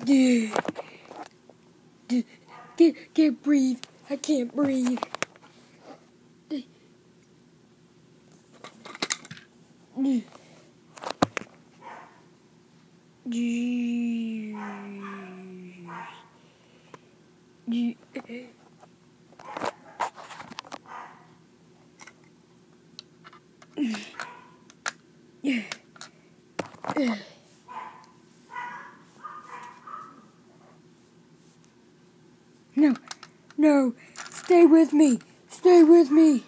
Can't breathe. I can't breathe. No, no, stay with me. Stay with me.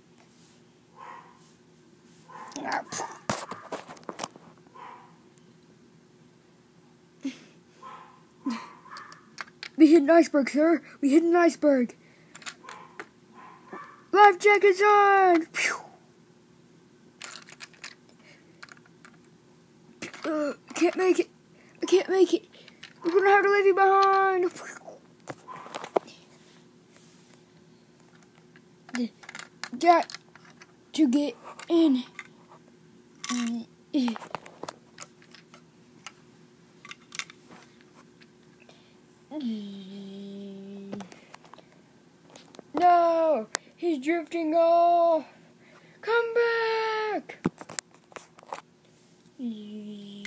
We hit an iceberg, sir. We hit an iceberg. Life jackets on. Can't make it. I can't make it. We're gonna have to leave you behind. Got to get in. No, he's drifting off. Come back.